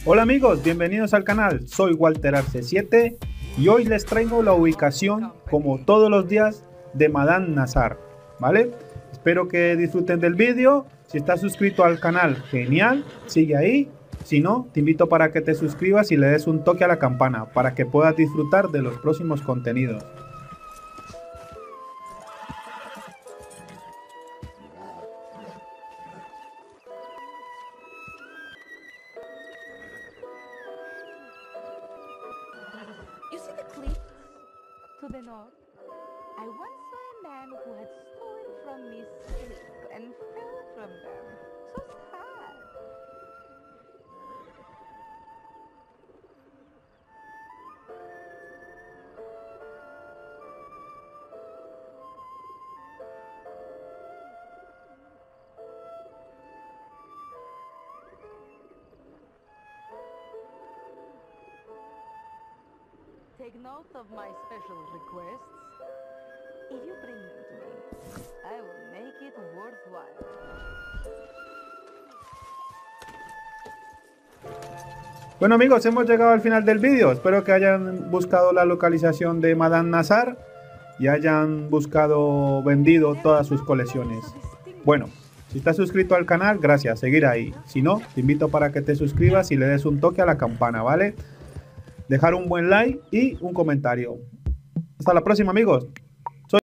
Hola amigos, bienvenidos al canal, soy Walter Arce 7 y hoy les traigo la ubicación, como todos los días, de Madame Nazar, ¿vale? Espero que disfruten del vídeo. Si estás suscrito al canal, genial, sigue ahí. Si no, te invito para que te suscribas y le des un toque a la campana para que puedas disfrutar de los próximos contenidos. You see the cliffs to the north? I once saw a man who had stolen from me silk and fell from them. So sad. Take note of my special requests. If you bring them to me, I will make it worthwhile. Bueno amigos, hemos llegado al final del vídeo. Espero que hayan buscado la localización de Madame Nazar y hayan vendido todas sus colecciones. Bueno, si estás suscrito al canal, gracias, seguir ahí. Si no, te invito para que te suscribas y le des un toque a la campana, ¿vale? Dejar un buen like y un comentario. Hasta la próxima amigos.